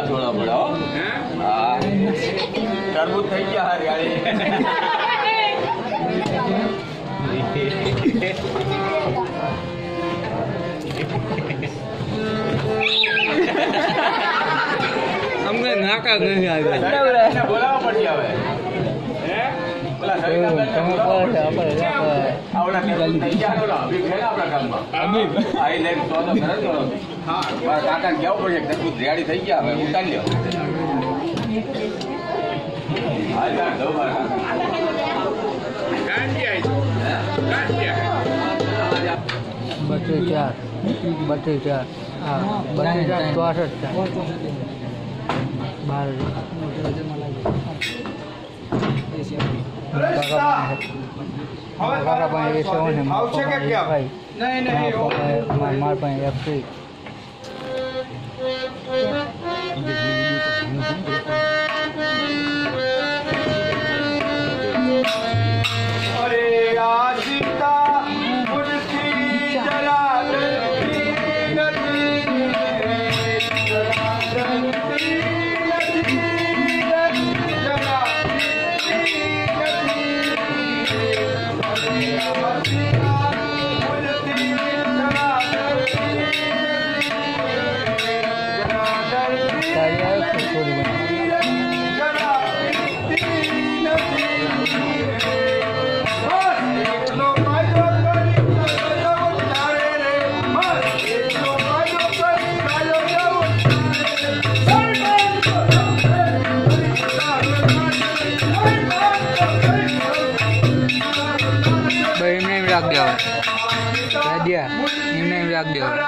છોડા પડ્યા હો. હા તરબૂચ થઈ ગયા હરિયાળી. અમને નાકા નહીં આવે બોલાવવા પડશે હવે. કાકા કેવું પડશે તરબૂચ રેડી થઈ ગયા હવે ઉતારી લ્યો. બત્રીસ હા 62 રાખ દેવા એમને રાખ દેવા.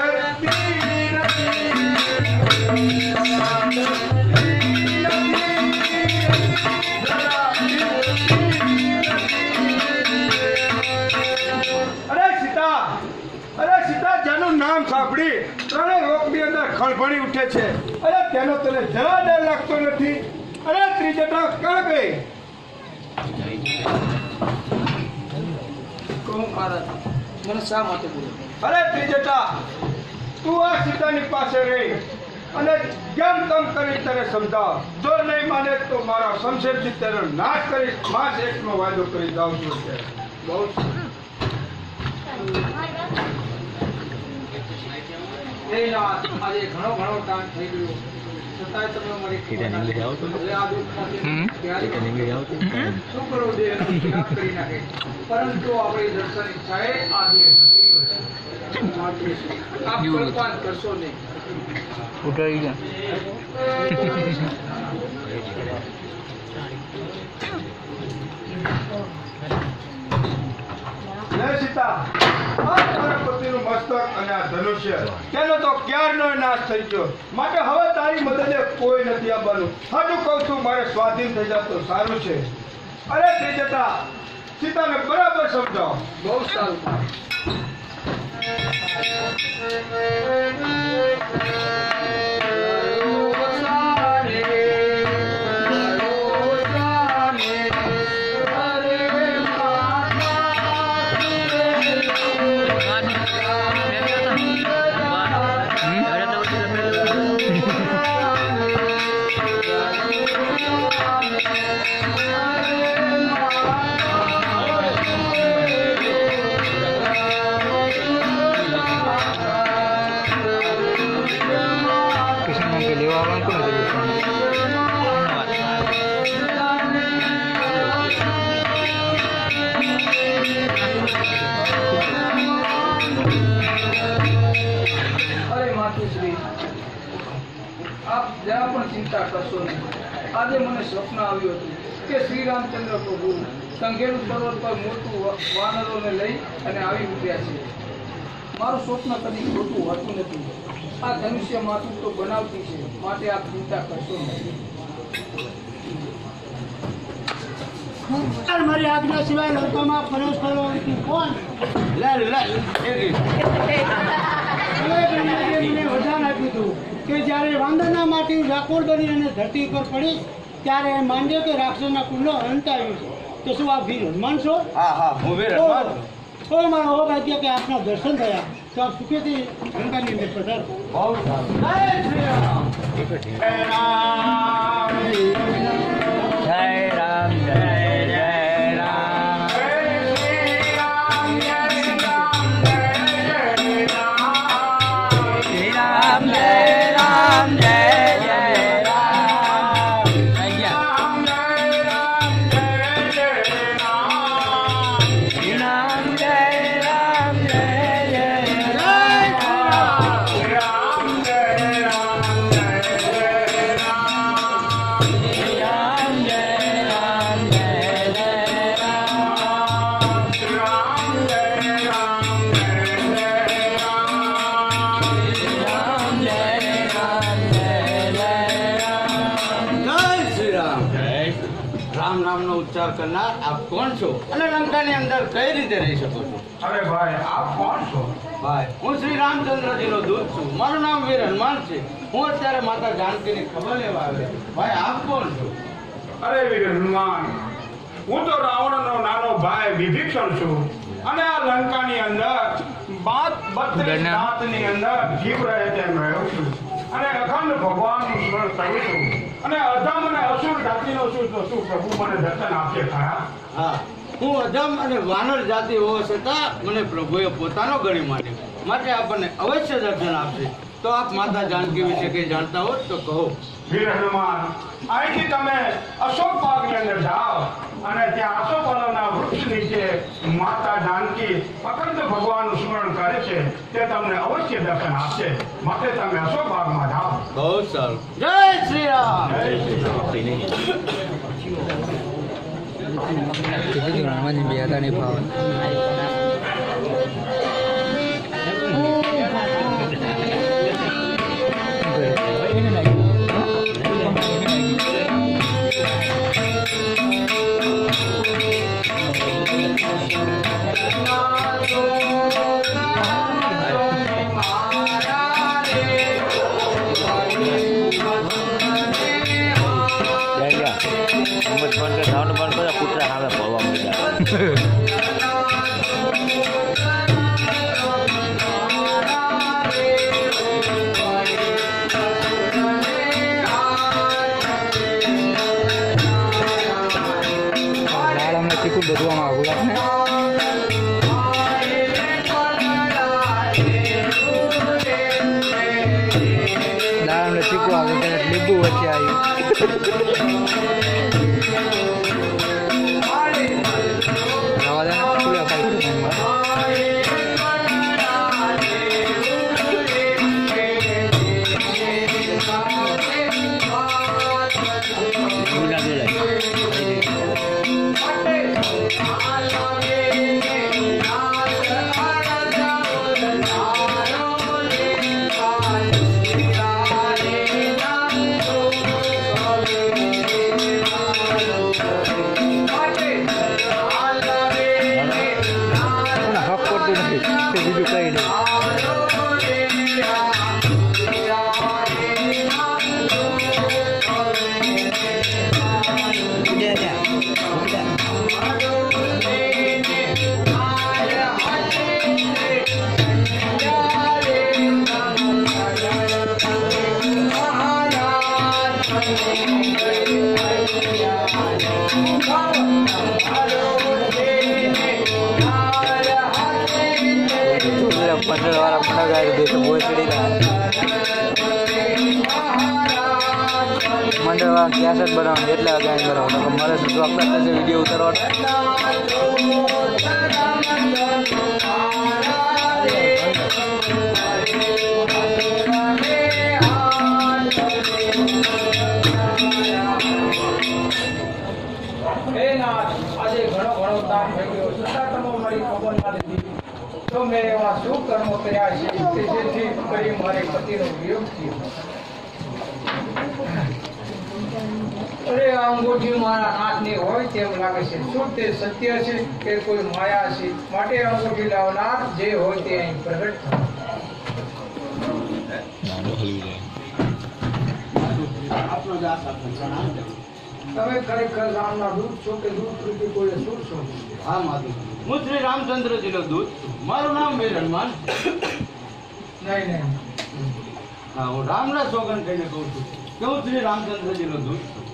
જેનું નામ સાંભળી ત્રણેય લોકની અંદર ખળભળી ઉઠે છે. અરે તેનો તને જરા ડર લાગતો નથી? અરે ત્રિજટા ક્યાં ગઈ? મને શા માટે બોલો? અરે ત્રિજટા, તું આ સીતાની પાસે રહી અને જેમ તમ કરી તને સમજાવ. જો નહીં માને તો મારા શમશેરથી તેનો નાશ કરીશ. માસ એકનો વાયદો કરી જાઉં છું. બહુ આજે ઘણો ટાઈમ થઈ ગયો છતાંય તમે મારી શું કરો કરી નાખે. પરંતુ આપણી દર્શન ઈચ્છાએ આજે આપ કલ્પાન કરશો નહીં. ઉઠાઈ ગયા સીતા, પતિનું મસ્તક અને આ ધનુષ્ય તેનો તો ક્યારનો નાશ થઈ ગયો. માટે હવે તારી મદદે કોઈ નથી આવવાનું. હાજુ કહું છું, મારે સ્વાધીન થઈ જાય તો સારું છે. અરે ત્રિજટા, સીતાને બરાબર સમજાવો. બહુ સારું. આપ જરા પણ ચિંતા કરશો નહીં. આજે મને સ્વપ્ન આવ્યું હતું કે શ્રી રામચંદ્ર પ્રભુ કંઘેલુ પર્વત પર મોટું વાનરોને લઈ અને આવી ઉઠ્યા છે. મારું સ્વપ્ન કદી ખોટું હોતું નથી. આ ધનુષ્ય માથું તો બનાવતી છે, માટે આપ ચિંતા કરશો નહીં. મારી આજ્ઞા સિવાય લંકામાં પ્રવેશ કરવો કોણ? મને વરદાન આપ્યું હતું કે જ્યારે વાંદરના માટી રાકોળ બની અને ધરતી ઉપર પડી ત્યારે માંડે કે રાક્ષસના કુંડલો અંત આવ્યો છે. તો શું આપ વીર હનુમાન છો? હા, હું વીર હનુમાન. મારો ભાગ્ય કે આપના દર્શન થયા. તો આપ સુખેથી લંકાની અંદર પધારો. બહુ સારું. જય શ્રી રામ. જય રામ. જય રામ જય જય રામ. જય શ્રી રામ. જય રામ. જય રામ. શ્રી રામ જય રામ જય જય રામ. થઈ ગયા. રામ જય રામ. જય જય રામ. શ્રી રામ જય રામ જય જય રામ. રામ જય રામ. જય જય રામ. શ્રી રામ જય રામ જય જય રામ. રામ જય રામ. જય જય રામ. રામ જય રામ જય જય રામ. જય શ્રી રામ. જય રામ નામનો ઉચ્ચાર કરનાર આપ કોણ છો અને લંકાની અંદર કઈ રીતે રહી શકો છો? અરે ભાઈ આપ કોણ છો? ભાઈ હું શ્રી રામચંદ્રજીનો દૂત છું. મારું નામ વીર હનુમાન છે. હું અત્યારે માતા જાનકીની ખબર લેવા આવ્યો. ભાઈ આપ કોણ છો? અરે વીર હનુમાન, હું તો રાવણનો નાનો ભાઈ વિભીષણ છું અને આ લંકાની અંદર 32 દાંતની અંદર જીવ રહે તેમ રહ્યો છું અને અખંડ ભગવાનનું સ્મરણ કરું છું અને અધમ અને અસુર જાતિનો છું તો શું પ્રભુ મને દર્શન આપશે ખરા? હા, હું અધમ અને વાનર જાતિ હોવા છતાં મને પ્રભુએ પોતાનો ગણી માન્યો, માટે આપણને અવશ્ય દર્શન આપશે. તો આપ માતા જાનકી વિશે કંઈ જાણતા હો તો કહો. વીર હનુમાન, અહીંથી તમે અશોક બાગની અંદર જાઓ અને ત્યાં આસોપાલવના વૃક્ષ નીચે માતા જાનકી અખંડ ભગવાનનું સ્મરણ કરે છે તે તમને અવશ્ય દર્શન આપશે. માટે તમે અશોક બાગમાં જાઓ. બહુ સારું. જય શ્રી રામ. જય શ્રી રામ. બે હતા નહીં ફાવે. બધું આવું લાગે દાળ ચીકુ આવે ત્યારે લીંબુ વચ્ચે આવ્યું. રવા દે ખુલ્લા પાડી મંડળવાળા કેસેટ બનાવવાનું એટલે ગાય બનાવવાનું મારે ચોક્કસ થશે વિડીયો ઉતારવાનો. હે નાથ, આજે ઘણો તાપ થઈ ગયો, છતાં તમે મારી ખબર ના લીધી. તો મેં એવા શું કર્મો કર્યા છે કે જેથી કરી મારે પતિનો વિયોગ થયો? અરે આ અંગૂઠી મારા હાથની હોય તેમ લાગે છે. શું તે સત્ય છે કે કોઈ માયા છે? માટે અંગૂઠી લાવનાર જે હોય તે અહીં પ્રગટ થાય. આપનો દાસ આપનો પ્રણામ. તમે ખરેખર રામના દૂત છો કે દૂત રૂપી કોઈ અસુર છો? હા માધુ. હું શ્રી રામચંદ્રજીનો દૂત છું. મારું નામ વીર હનુમાન. નહીં હા, હું રામના સોગન કહીને કહું છું કે હું શ્રી રામચંદ્રજીનો દૂત છું.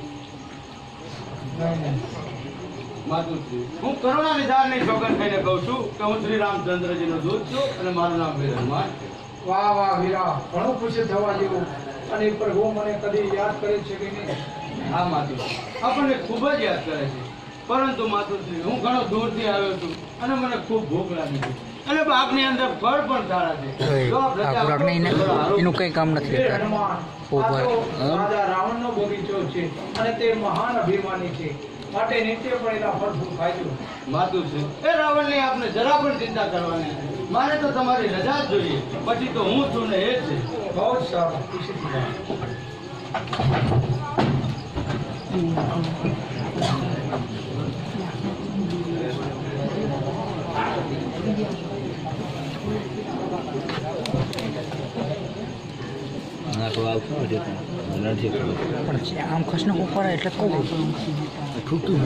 માતુશ્રી, હું કરુણા નિધાનની સોગન કહીને કહું છું કે હું શ્રી રામચંદ્રજીનો દૂત છું અને મારું નામ વીર હનુમાન. વાહ વાહ વીરા, ઘણું ખુશી થવા જેવું. અને પ્રભુ મને કદી યાદ કરે છે કે નહીં? હા માતુશ્રી, આપણને ખૂબ જ યાદ કરે છે. પરંતુ માતુશ્રી, હું ઘણો દૂરથી આવ્યો છું અને મને ખૂબ ભૂખ લાગી છે અને બાગની અંદર ફળ પણ સારા છે. જો આપ રજા આપો તો થોડો આરોગ્ય એનું કઈ કામ નથી. હે હનુમાન, આ તો રાજા રાવણનો બગીચો છે અને તે મહાન અભિમાની છે, માટે નિત્ય પણ એના ફળ ફૂલ ખાજો. માતુશ્રી, એ રાવણની આપને જરા પણ ચિંતા કરવાની નથી. મારે તો તમારી રજા જ જોઈએ. પછી તો હું છું ને એ જ છે. બહુ જ સારું, ખુશીથી જાઓ. પણ આમ ખસનો ઉપર એટલે કહું છૂટું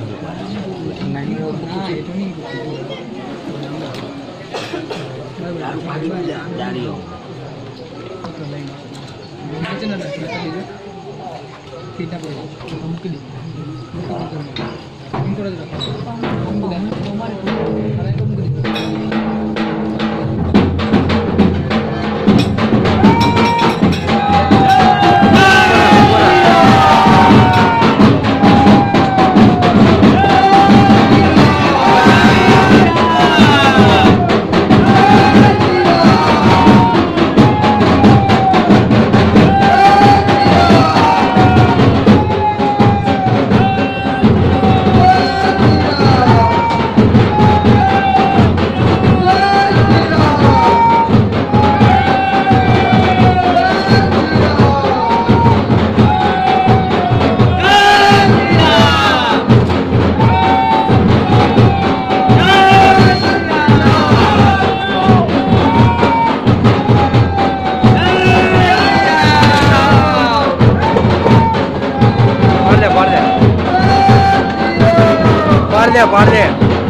પાડ દે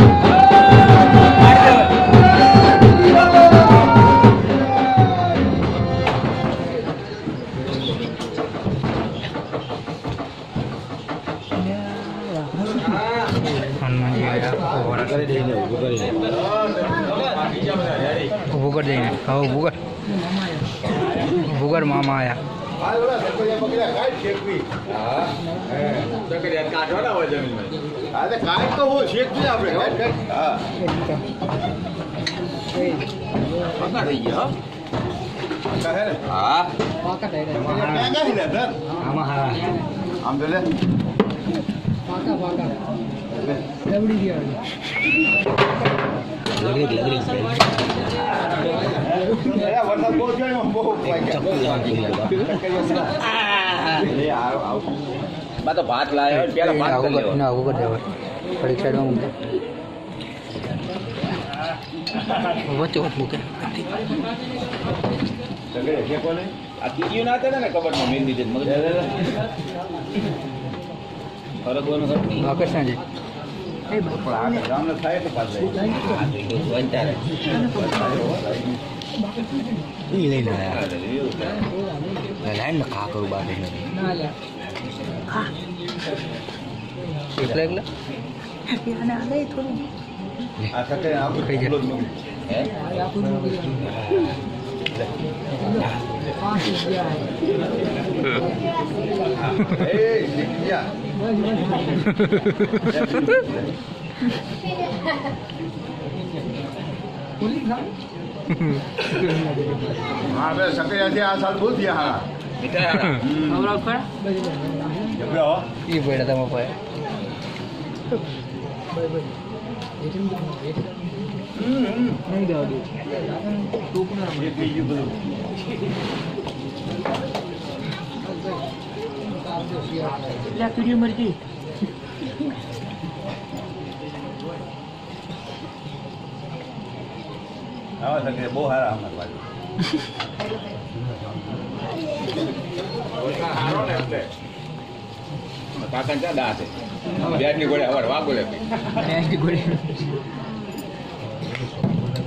હનુમાનજી ઊભું કરી દઈને હવે ઊભું કર મામા આયા તો ભાત લાવ્યો પેલા ભાત કરી લેવો. ના આવું કરી દેવાય થોડીક સાઈડમાં મૂકે વચ્ચે વચ્ચે મૂકે આ કીધું ના હતા ને કબડમાં મેં દીધે મગજ ફરકવાનું હતું. કૃષ્ણજી રામને થાય તો પાછળ એ લઈને આવ્યા લાઈન ખા કરું બાકી નથી એકલા એકલા થઈ હા બે સકરિયાથી આ સાલ ભૂલ થયા એ પડ્યા તમે પાસે મરજી હા સકરે બહુ સારા અમાર બાજુ કાકા ચા દા છે બેટની ગોળે હવાર વાગો લે ગોળી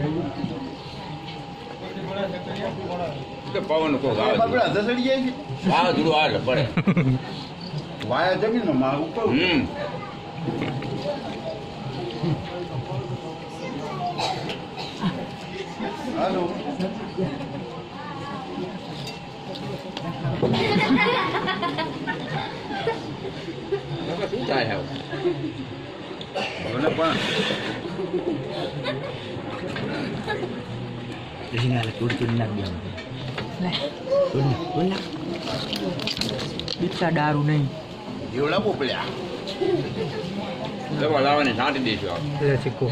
પવન કોક આવે આપણા દસડી જાય છે વાવાઝોડું આવે પડે વાયા જમીનમાં માં ઉપર હાલો શું થાય હવે ભલે પણ દારૂ નહીં એવડા પોપડ્યા દવા લાવવાની છાંટી દઈશું આપણે ચીકો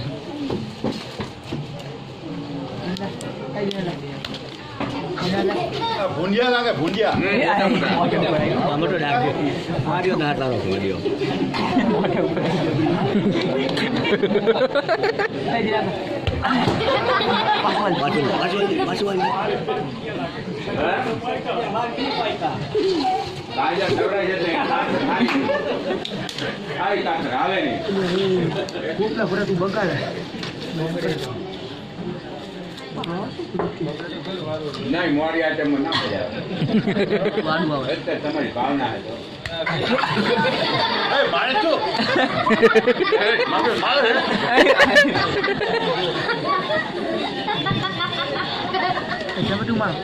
ભૂંડિયા લાગે ભૂંડિયા મોટો આર્યો ના તારો ભૂલ્યો તાજા સવરાઈ જશે આઈ કાતર આવે નહીં કેટલા ફરે તું બગાડે નહીં મોડી આટે મને ના પડ્યા એટલે તમારી ભાવના હતો મારે શું તું મારો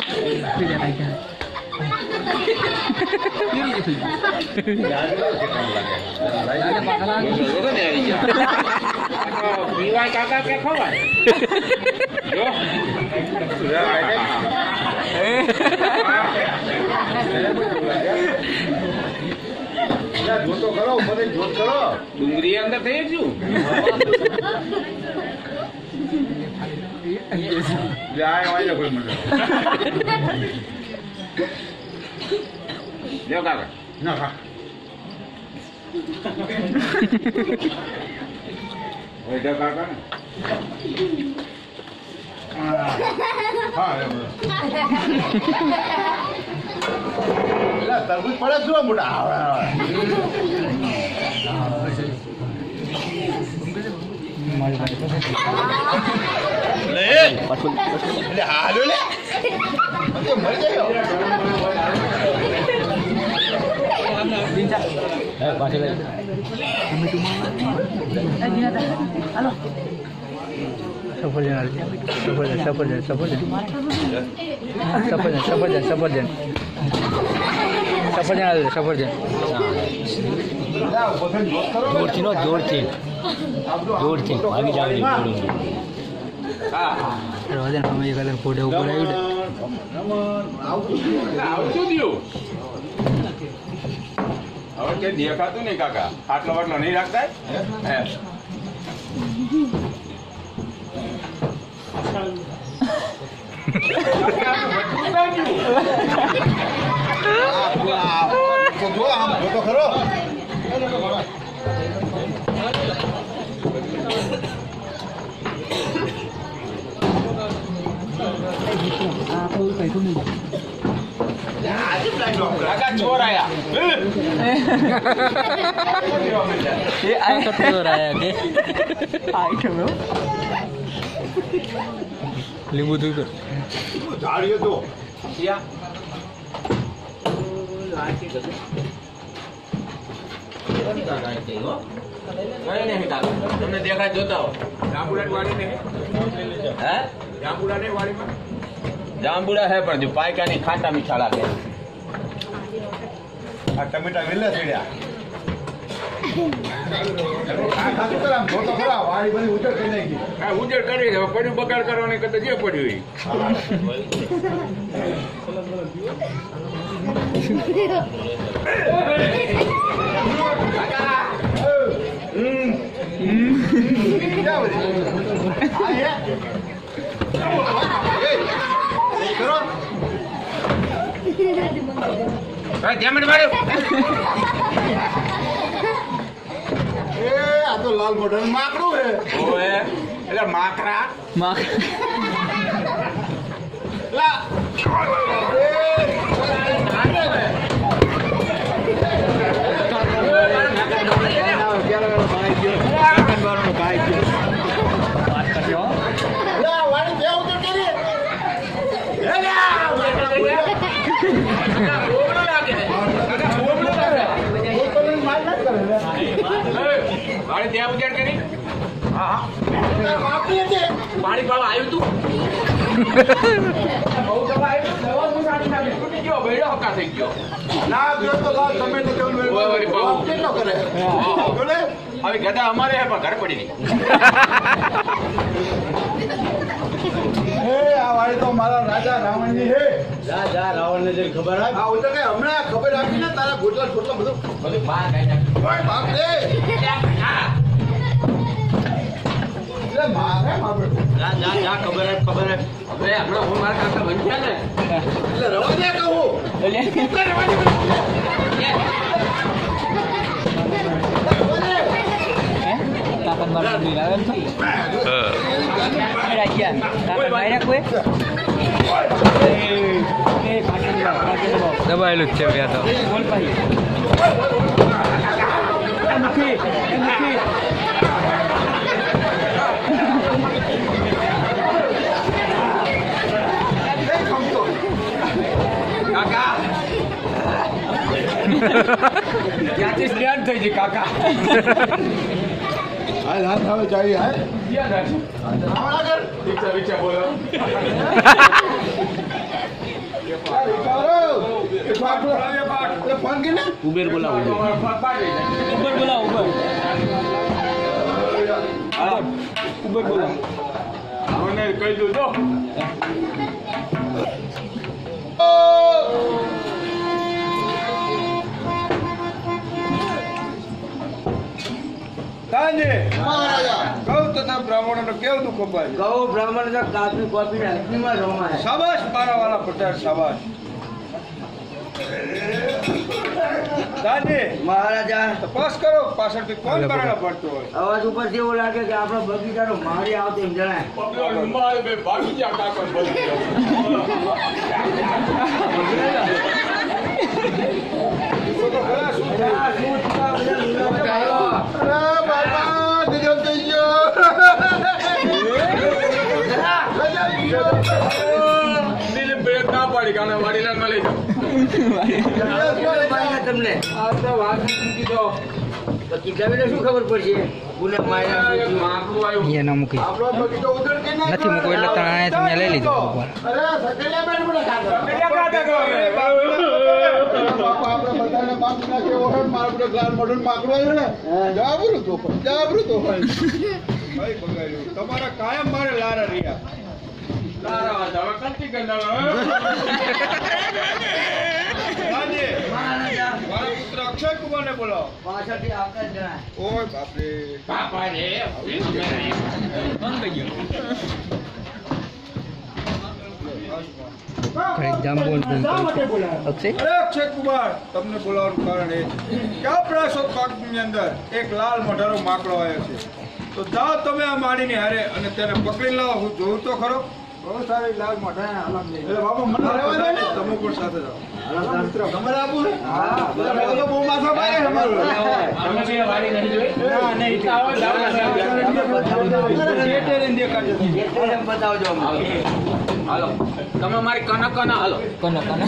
પીવાય કાકા કે ખવાય જોતો કરો મને જોત કરો ડુંગળી અંદર થઈ છું લ્યો કાકા ના હા ઓય કાકા ને હા એલા તરબૂચ પડે શું મોટા લે હાલો લે મરી ગયો જોરથી ભાગી જાવ રોજન અમે કલર ફોટો ઉપર આવતું દઉં હવે કે દેખાતું નહીં કાકા આટલો વાટલો નહીં રાખતા જો આમ જોતો ખરો કાકા ચોર આયા લીંબુ દૂધ ઝાડીએ તો તમને દેખાય જોતા હો જાંબુડા વાળી ને હે જાંબુડા ને વાળીમાં જાંબુડા હે પણ જો પાયકાની ખાટા મીઠા લાગે આ ટમેટા વેલા છેડ્યા ખાતું કરામ જોતો ખરા વાળી બધી ઉજળ કરી નાખી હા ઉજળ કરી હવે પડ્યું બગાડ કરવાની કરતા જે પડ્યું આ તો લાલ મોઢા માકડું હે એટલે માકરા મારે ત્યાં ઉજાડ કરી હા પાણી પાવા આવ્યું તું બહુ દવા આવી દવા હું સાડી નાખી તૂટી ગયો બેડો હકા થઈ ગયો ના જો તો લાવ તમે તો કેવું કેટલો કરે બોલે હવે ગધા અમારે હે પણ ઘર પડી નહીં હે આ વાળી તો મારા રાજા રાવણની હે જા રાવણને જે ખબર આવે આ તો કે હમણાં ખબર આપી ને તારા ગોટલા બધું બહાર કાઢી નાખ્યું ઓય બાપ રે એટલે મારે બાપ જા ખબર આવે હવે હમણાં હું મારા કાકા બન્યા ને એટલે રવા દે કહું કાકા મારા બી આવે છે રાખ્યા કાકા માર્યા કોઈ એ કાકા દબાયેલું જ છે બે તો બોલ ભાઈ નથી કાકા ક્યાંથી સ્ટેન્ડ થઈ ગઈ કાકા હાલ હાથ હવે ચાલી હાલ ક્યાં જાય રિક્ષા રિક્ષા બોલો ફોન કે ને ઉબેર બોલાવો ઉબર બોલાવો ઉબર ઉબર બોલાવો મને કહી દઉં તો સાંજે કહું તથા બ્રાહ્મણોને કેવું તું ખપાય ગૌ બ્રાહ્મણ તો કાપી કોપી અગ્નિમાં રમાય શાબાશ પારાવાળા પટેલ શાબાશ સાંજે મહારાજા તપાસ કરો પાછળથી કોણ બરાડા પડતો હોય અવાજ ઉપરથી એવું લાગે કે આપણો બગીચાનો મારી આવતો એમ જણાય મારે બે ભાગી ગયા કાકા બોલી ગયો તો ખરા શું થયું? અરે બાપા ગજબ થઈ ગયો દિલીપ બ્રેક ના પાડી કાને વાડીલાલ માં લઈ જાઓ તમને આ તો વાત મૂકી દો કીધા શું ખબર પડશે ગુને માર્યા માકડું આવ્યું એ ના મૂકી આપણો બગીચો ઉધડ કે ના નથી મૂકવું એટલે તણાએ તમે લઈ લીધો ઉપર અરે સકેલિયા બેન બોલે ખાધો બાપા આપણે બધાને બાપ નાખે ઓહે મારું ગ્લાસ મોઢું માકડું આવ્યું ને જાબરું તો ભાઈ બગાડ્યું તમારા કાયમ મારે લારા રહ્યા તારા વાત હવે કંટી ગંદા સાંજે મહારાજા મારા પુત્ર અક્ષય કુમારને બોલાવો પાછળથી આવતા જ જણાય ઓય બાપરે બાપા રે બંધ થઈ ગયો કઈ જાંબુ અક્ષય અરે અક્ષય કુમાર તમને બોલાવવાનું કારણ એ છે કે આપણા પાકની અંદર એક લાલ મઢારો માકડો આવ્યો છે તો જાઓ તમે આ માડીની હારે અને તેને પકડી લાવો હું જોઉં તો ખરો બહુ સારી લાલ મઢારા એટલે બાપા મને રહેવા દે ને તમે પણ સાથે જાઓ તમારે આપું ને હા બહુ માથા પાડે અમારું તમે બે વાડી નહીં જોઈ ના નહીં આવો બતાવજો હાલો તમે મારી કના કના હાલો કોનો કોનો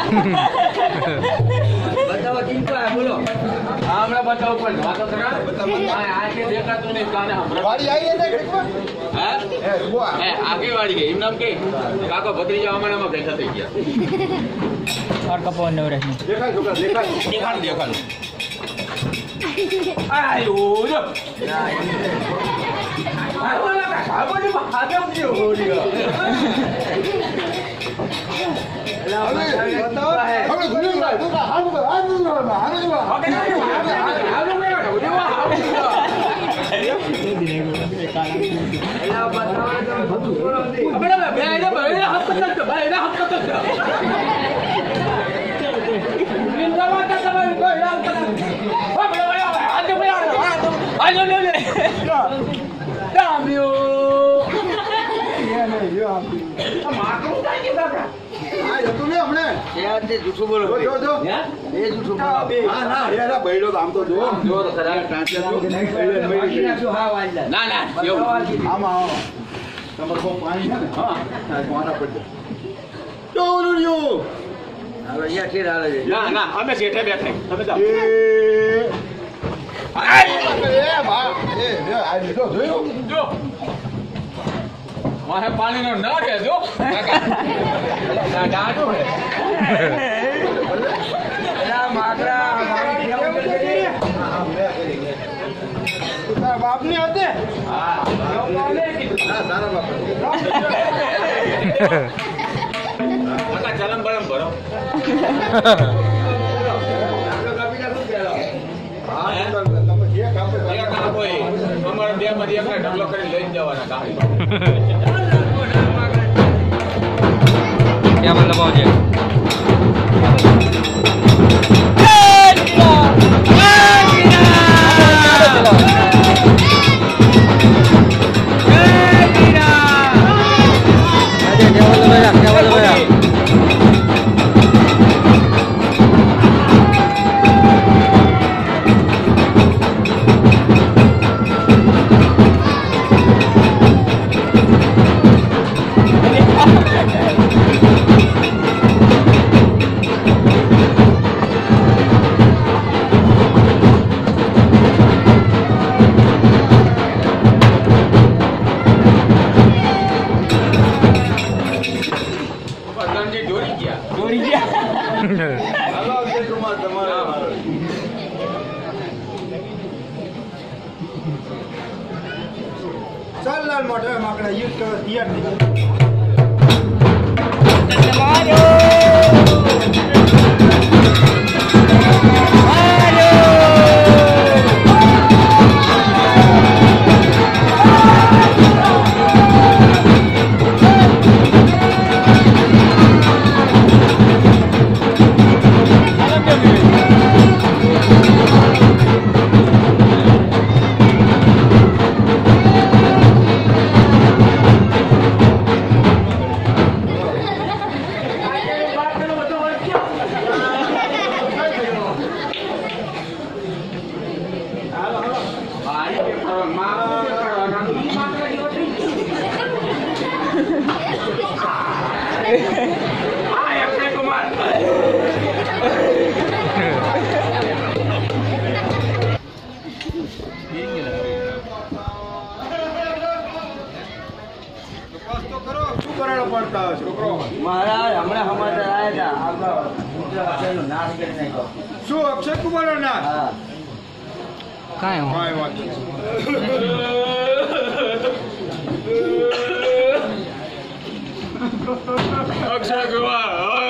બતાવો ચિંતા બોલો હા હમણાં બતાવો પણ વાતો કરા આ કે દેખાતું નહીં કાને હમણાં વાડી આવી ને એકવાર હા એ બુઆ એ આગે વાડી ગઈ એમ નામ કે કાકો ભત્રીજા અમારામાં ભેગા થઈ ગયા ઓર કપો નવરેશ દેખાય છોકરા દેખાય દેખાડું દેખાડું આયો જો હવે ઘણી વાર છોકરા હાથ જૂઠું બોલો જો જો એ જૂઠું બોલો હા ના યાર બૈડો તો આમ તો જો જો તો ખરા ના ના એવું આમાં તમારે બહુ પાણી છે ને હા મારા પડે ચોરુડિયો હવે અહીંયા ઠેર હાલે છે ના ના અમે શેઠે બેઠે તમે જાઓ એ જો મારે પાણીનો ન રહે જો ડાઢો હે બાપની હતે ચલમ બળમ ભરો અમારે બે માંથી એક ઢગલો કરી લઈ જવાના ગાડી क्या मतलब हो जाए ચાલ લાલ મોઢે માકડા યુઝ કરો તૈયાર થઈ મહારાજ હમણાં સમાચાર આવ્યા હતા આપણો નાશ કરી નાખ્યો શું અક્ષય કુમાર નો નામ હા કાંઈ હું કાંઈ વાત નથી. અક્ષય કુમાર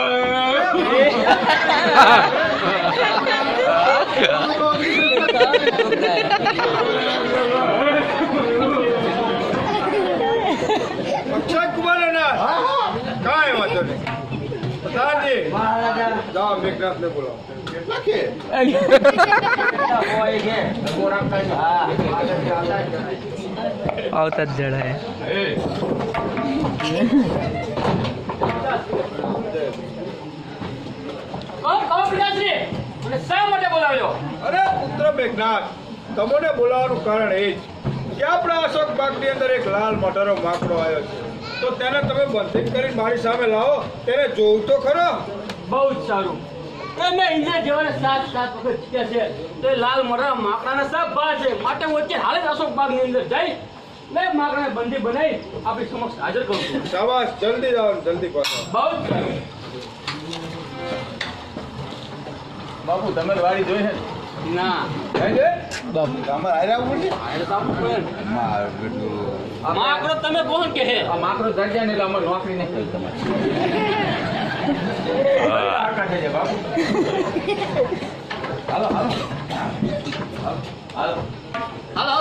અક્ષય કુમાર નો નામ કાંઈ વાંધો નહીં. પ્રધાનજી જાઓ મેઘનાથ ને બોલાવો. આવતા જ જડાય અરે પુત્ર મેઘનાથ તમને બોલાવવાનું કારણ એ જ કે આપણા અશોક બાગની અંદર એક લાલ મોટરો માકડો આવ્યો છે તો તેને તમે બંધિત કરીને મારી સામે લાવો તેને જોવું તો ખરો. બહુ જ સારું મેં ઇન્ડિયા જેવાને 7 વખત જીત્યા છે તો એ લાલ મોટા માકડાના સબ બા છે માટે હું અત્યારે હાલ જ અશોક બાગની અંદર જઈ મેં માકડાને બંદી બનાવી આપણી સમક્ષ હાજર કરું છું. શાબાશ, જલ્દી જાઓ ને જલ્દી પાછો. બહુ જ સારું. બાપુ તમે વાડી જોઈ છે ના માકડો તમે કોણ કે હે આ માકડો દરજ્જા ને એટલે અમારે નોકરી નહીં કરી તમારે બાપુ હાલો હાલો હાલો હાલો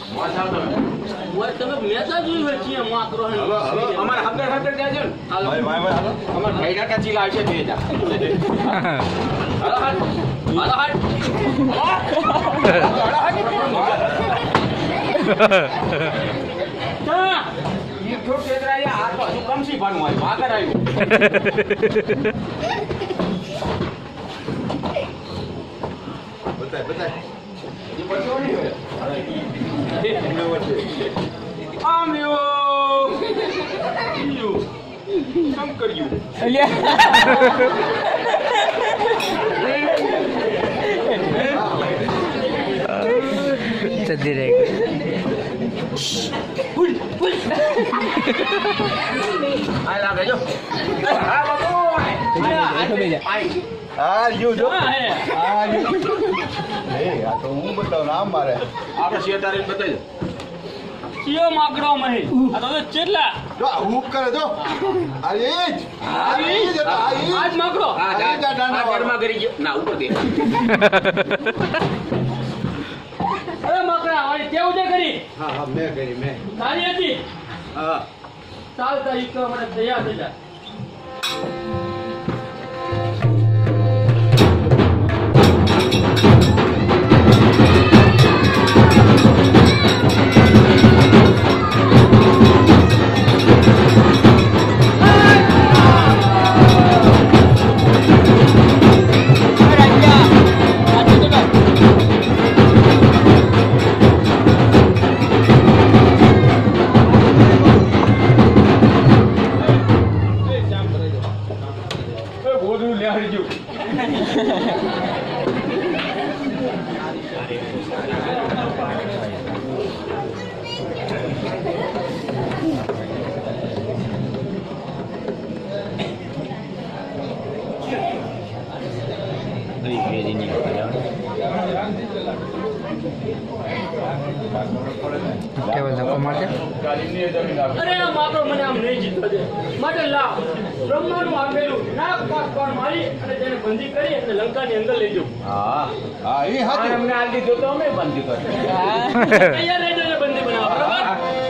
તમે મેચા જોઈ હોય છે માકડો અમારે હગર હગર જાજો ને હાલો અમારે ભાઈડાટા ચીલા આવશે 2000 હાલો હાલો જતી રહી આ લાગે જો હા બાપુ હા જો જો હા, હે. હા જો એ આ તો હું બતાવ નામ મારે આપણે શેતારીને બતાવી દો સિયો માકડો મહી આ તો ચેટલા જો હું કરે જો અરે એ જ આજ માકડો હા આ આ ઘરમાં કરી ગયો ના ઉપર દે અરે માકડા વાળી કેવું છે કરી હા હા મેં કરી મેં સારી હતી હા ચાલતા ઈકો મને તૈયાર થઈ જા ગોદડું લેહાડી ગયું કેવો ધક્કો મારશે અરે આ માકડો મને આમ નહીં જીતવા દે માટે લાવ બ્રહ્માનું આપેલું નાક પાક પણ મારી અને તેને બંધી કરી અને લંકાની અંદર લઈ જાઉં હા હા એ હાચું અમને આ દીધો તો અમે બંધ કરી તૈયાર રહી જજો બંધી બનાવવા બરાબર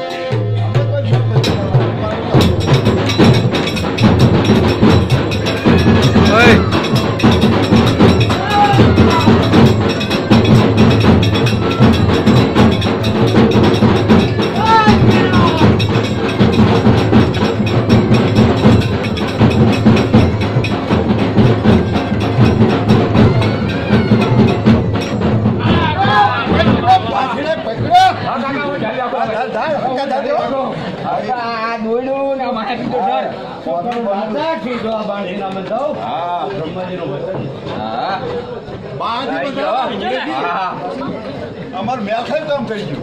અમાર મેલખાઈ કામ કરી ગયું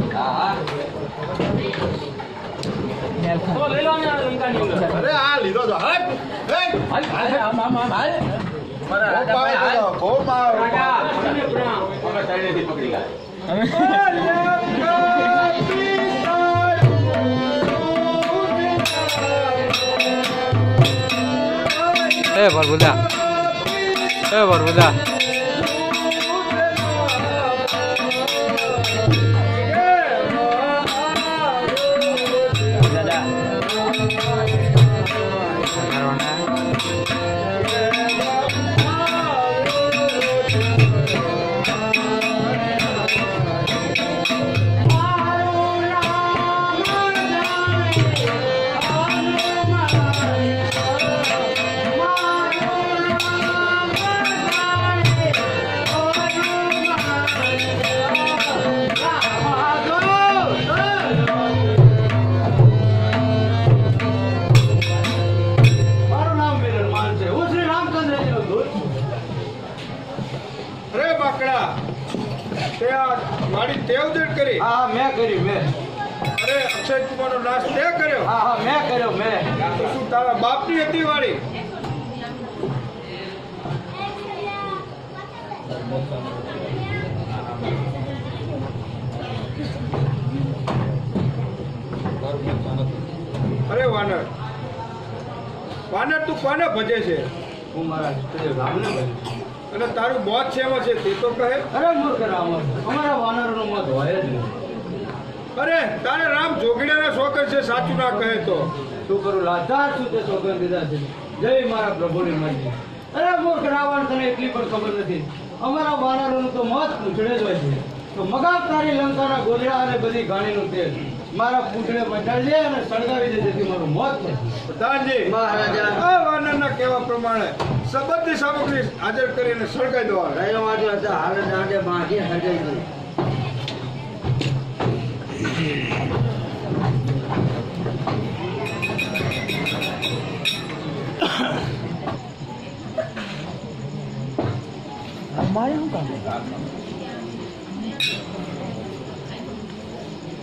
તો લઈ લો ને આ લંકાની અંદર અરે આ લીધો તો હટ રાજા અને પ્રાણ પકડી ગયા બરબુદા બરબુદા મારી તેવદેડ કરી હા મેં કરી મેં અરે અક્ષય કુમારનો નાશ તે કર્યો હા હા મેં કર્યો મેં તો શું તારા બાપની હતી વાળી અરે વાનર વાનર તું કોને ભજે છે હું મારા રામને બન્યો અને તારું મોત છે એમાં છે તે તો કહે અરે મૂર્ખ રામ અમારા વાનરોનું મત હોય જ નહીં અરે તારે રામ જોગીડાના શોકર છે સાચું ના કહે તો શું કરું લાચાર છું તે સોગંદ દીધા છે જય મારા પ્રભુની મરજી અરે મૂર્ખ રાવણ તને એટલી પણ ખબર નથી અમારા વાનરોનું તો મત પૂછડે જ હોય છે તો મગાવ તારી લંકાના ગોધડા અને બધી ઘાણીનું તેલ મારા પૂછડે પચાડજે અને સળગાવી દે જેથી મારું મોત છે પ્રધાનજી મહારાજા આ વાનરના કહેવા પ્રમાણે સંબંધી સામગ્રી હાજર કરીને સળગાઈ દો રહ્યો વાંચો હતા હાલ દાંડે બાંધી હજાઈ ગઈ મારે શું કામ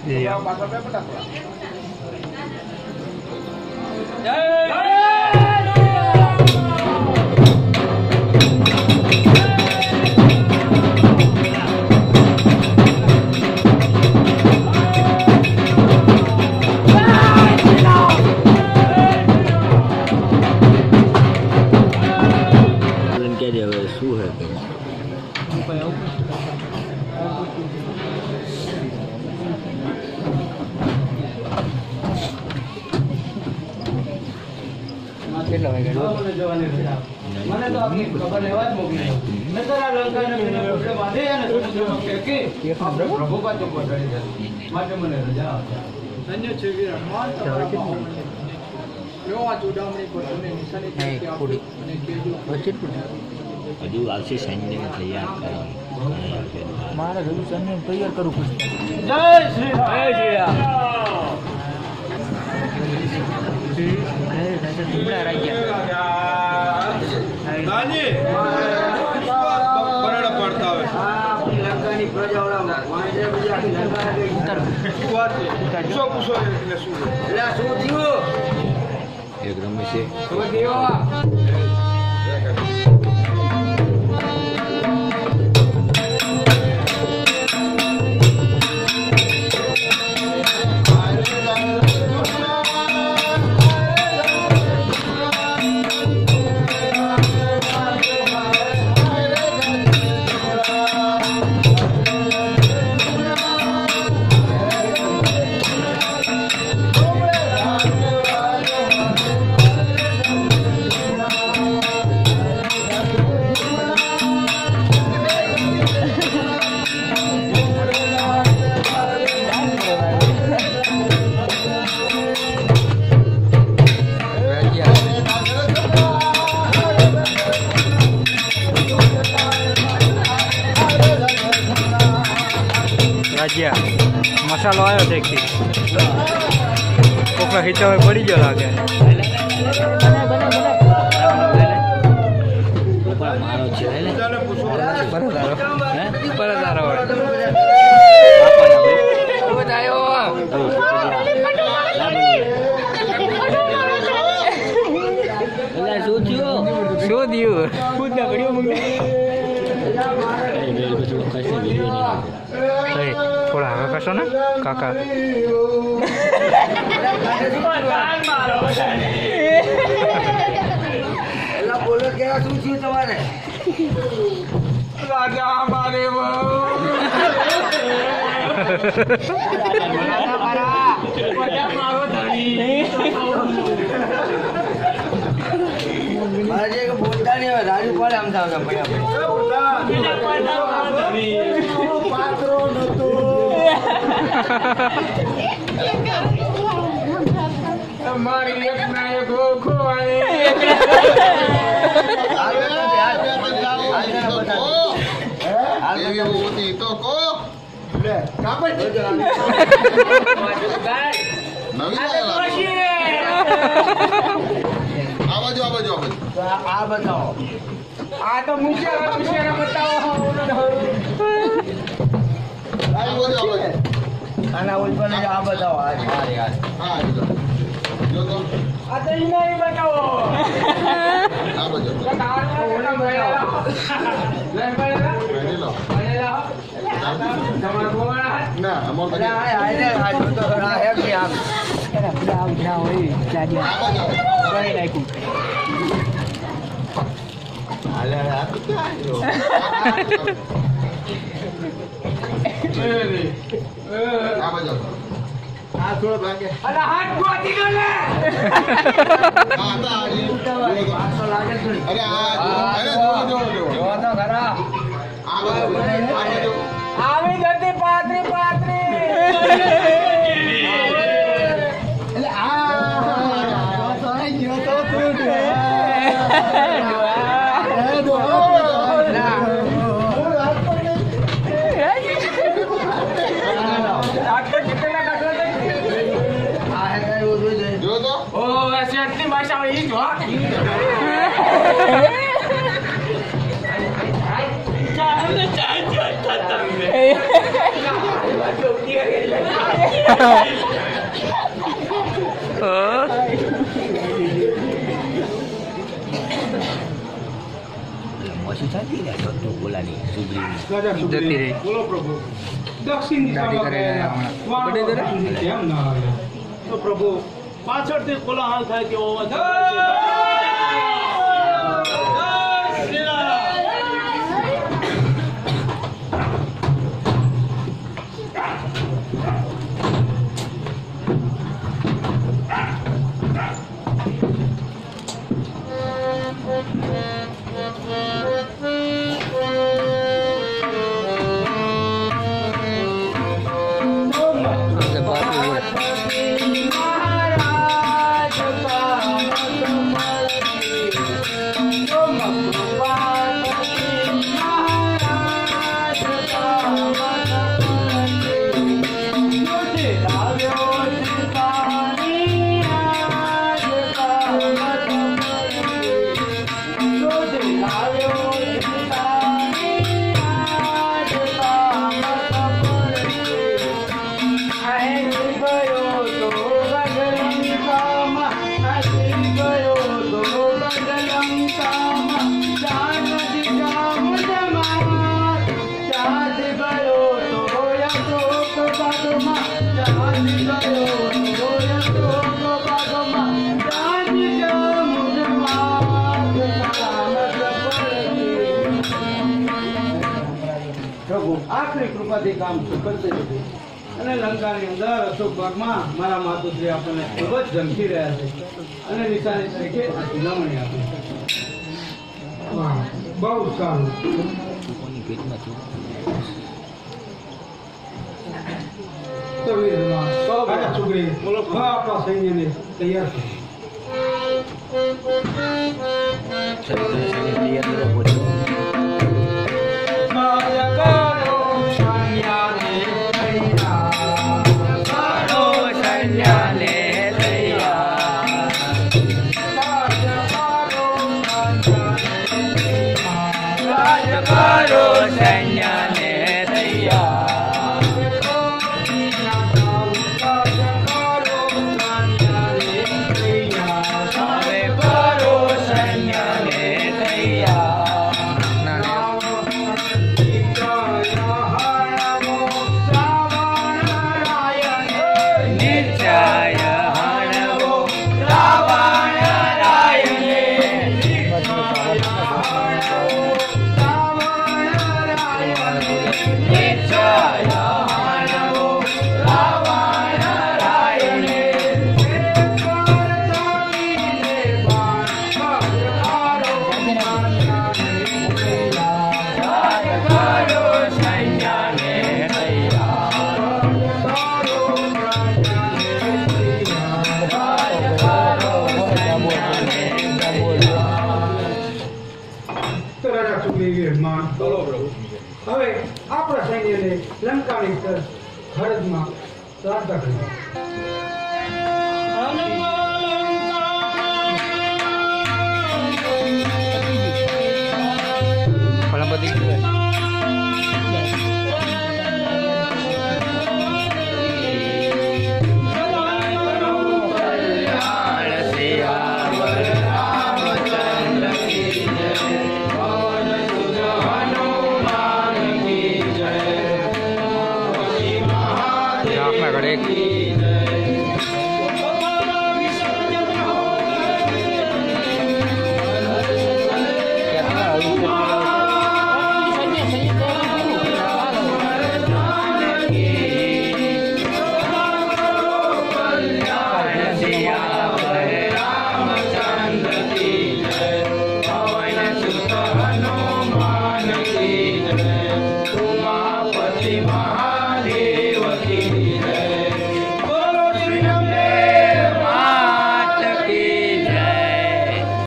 કેટલા વાગ્યા મને જવાની રજા આપો. મને તો આપની ખબર લેવા જ મોકલી. નકર આ લંકાને મેં આપણે બાંધી અને સમુદ્રમાં ફેંકી આપણે પ્રભુ પાછો પહોંચાડી દીધો. માટે મને રજા આપો. ધન્ય છે વીરા માન તમારા બાહુબલી. લો આ ચૂડામણી પર તમે નિશાની તરીકે આપો અને કહેજો હજુ આવશે સૈન્ય તૈયાર મારે હજુ સૈન્ય તૈયાર કરવું પડશે. જય શ્રી રામ. જય શ્રી રામ. નાની બરાડા પડતા આવે આપણી લંકાની પ્રજાઓના વાંઢે બીજા આખી લંકા ગઈ. શું વાત છે પૂછો એટલે શું છે? એટલે આ શું થયું? એક રમે છે શું થયું? મસાલો આવ્યો છે એકથી કોકનો હિચાવે પડી ગયો લાગે. મારો છે બધાને પૂછો શું થયું શું થયું પૂછના ઘડીઓ થોડા આગળ કરશો ને કાકા. એલા બોલો કે આ શું થયું તમારે? રાજા મારે મારે જે બોલતા નહીં હવે રાજુ પડે આમ થાવ પાત્રો નતો મારી એક ના એક ઓખો આ બતાવો. આ તો મુશિયારા બતાવો આના ઉપર આ બતાવો. આ તો ઇનાઈ બતાવો હાથ ગોતી ગયો ને આવી જતી પાત્રી આટલી ભાષા આવે ઈ જ હો રાજા સુગ્રીવ, બોલો પ્રભુ. દક્ષિણ દિશામાં ગયેલા વાણરો સુધી કેમ ન આવ્યા? તો પ્રભુ પાછળથી કોલાહલ થાય તેવો અવાજ પ્રભુ આખરી કૃપાથી કામ સુકલશે અને લંકાની અંદર અશોકબાગમાં મારા માતુશ્રી આપણને ખૂબ જ ઝંખી રહ્યા છે અને નિશાની તરીકે આ ચૂંટણી આપી છે. વાહ, બહુ સારું. તો વીરમાં રાજા સુગ્રીવ, હા, આપણા સૈન્યને તૈયાર કરો. હવે આપણા સૈન્યને લંકાની હરદમાં પ્રાર્થના કરી. ઉમાપતિ મહા